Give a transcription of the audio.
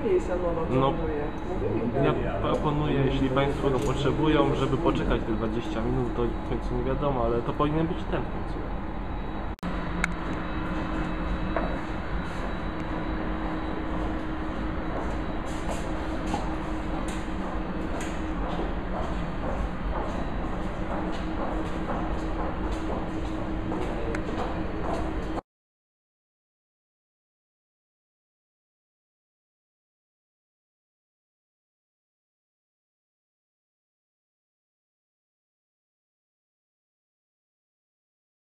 miejsca nowa proponuje. Ja proponuję, jeśli Państwo go potrzebują, żeby poczekać te 20 minut, to w końcu nie wiadomo, ale to powinien być ten w końcu.